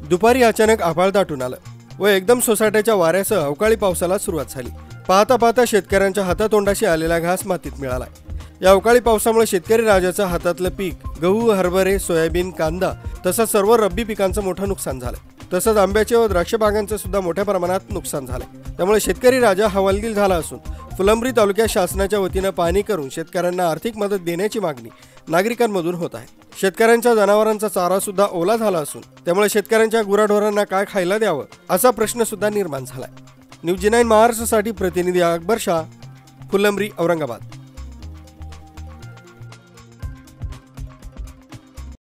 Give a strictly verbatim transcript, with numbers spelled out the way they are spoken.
दुपारी अचानक आभाळ दाटून आलं व एकदम सोसाट्याच्या वाऱ्यासह अवकाळी पावसाला सुरुवात झाली। पाहता पाहता शेतकऱ्यांच्या हातातोंडाशी आलेला घास मातीत मिळाला। या अवकाळी पावसामुळे शेतकरी राजाचं हातातलं पीक गहू, हरभरे, सोयाबीन, कांदा तसंच सर्व रब्बी पिकांचं मोठं नुकसान झालं। तसंच आंब्याचे व द्राक्ष बागांचं सुद्धा मोठ्या प्रमाणात नुकसान झालंय। त्यामुळे शेतकरी राजा हवालदिल झाला असून फुलंब्री तालुक्यात शासनाच्या वतीनं पाहणी करून शेतकऱ्यांना आर्थिक मदत देण्याची मागणी नागरिकांमधून होत आहे। शेतकऱ्यांच्या जनावरांचा चारा सुद्धा ओला झाला असून त्यामुळे शेतकऱ्यांच्या गुराढोरांना काय खायला द्यावं असा प्रश्न सुद्धा निर्माण झालाय। न्यूज नाईन महाराष्ट्रासाठी प्रतिनिधी अकबर शाह, फुलंब्री, औरंगाबाद।